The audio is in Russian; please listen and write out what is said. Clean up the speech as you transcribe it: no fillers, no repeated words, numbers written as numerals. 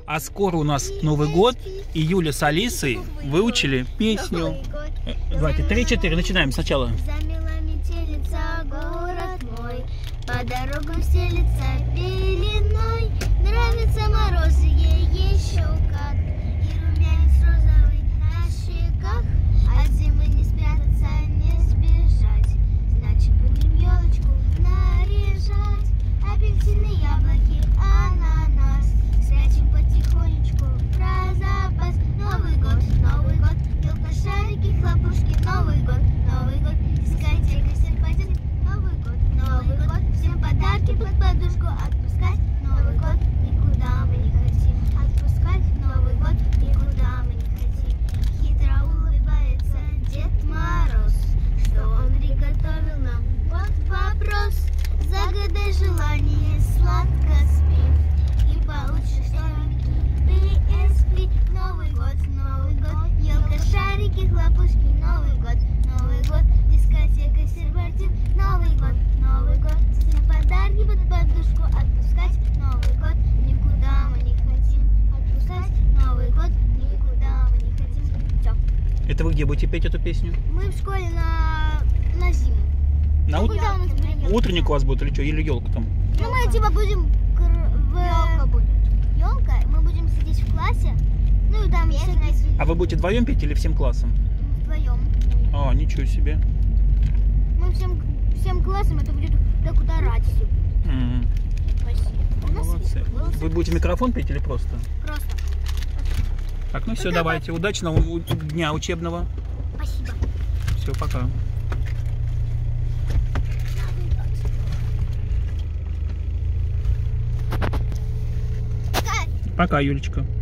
А скоро у нас Новый год, и Юля с Алисой выучили песню. Давайте, 3-4, начинаем сначала. Замело метелица город мой, по дорогам стелится пеленой. Нравятся морозы ей еще как, и румянец розовый на щеках. От зимы не спрятаться, не сбежать, значит будем елочку наряжать. Апельсины, яблоки, ананас, спрячем потихонечку про запас. Новый год, елка, шарики, хлопушки. Новый год, дискотека, всем пойдет. Новый год, всем подарки под подушку отпускать. Новый год, никуда мы не хотим отпускать. Новый год, никуда мы не хотим. Хитро улыбается Дед Мороз, что он приготовил нам? Вот вопрос. Загадай желание, сладко спи, и получишь что-нибудь PSP. Новый год, елка, шарики, хлопушки. Новый год, дискотека, сервантин. Новый год, всем подарки под подушку отпускать. Новый год, никуда мы не хотим отпускать. Новый год, никуда мы не хотим. Все. Это вы где будете петь эту песню? Мы в школе на зиму. На Куда у нас будет? утренник у вас будет или что? Или елка там? Ну, мы типа будем елка будет. Елка, мы будем сидеть в классе. Ну и там всякие. А вы будете вдвоем петь или всем классом? Вдвоем. А, ничего себе. Мы всем классом, это будет так ударать все. У нас Молодцы. Вы будете микрофон петь или просто? просто. Так, ну все, давайте. Удачного дня учебного. Спасибо. Все, пока. Пока, Юлечка.